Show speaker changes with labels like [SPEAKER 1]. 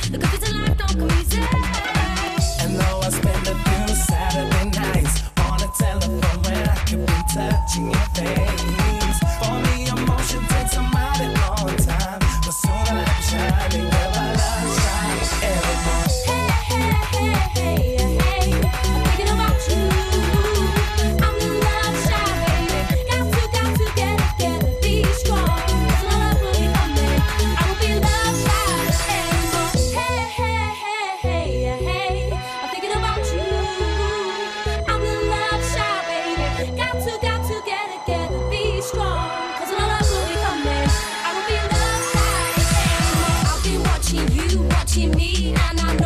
[SPEAKER 1] The good things in life don't come easy.
[SPEAKER 2] And though I spend a few Saturday nights on a telephone where I could be touching your face, for me emotion takes a mighty long time, but soon I'm shining, girl, I love shine evermore.
[SPEAKER 1] Hey, hey, hey, hey, hey, I'm thinking about you. I'm the love shy, baby. Got to get be strong. 'Cause my love will be coming. I will be love shy anymore. Hey, hey, hey, hey, hey, I'm thinking about you. I'm the love shy, baby. Got to get be strong. 'Cause my love will be coming. I will be love shy anymore. I'll be watching you, watching me, and I